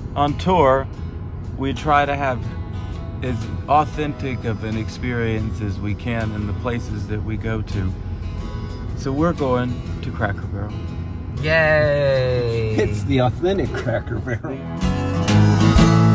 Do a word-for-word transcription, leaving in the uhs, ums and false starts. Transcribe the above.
on tour, we try to have as authentic of an experience as we can in the places that we go to. So we're going to Cracker Barrel. Yay! It's the authentic Cracker Barrel.